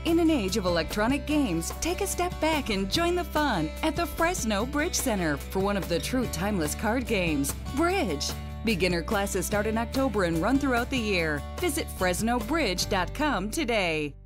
In an age of electronic games, take a step back and join the fun at the Fresno Bridge Center for one of the true timeless card games, Bridge. Beginner classes start in October and run throughout the year. Visit FresnoBridge.com today.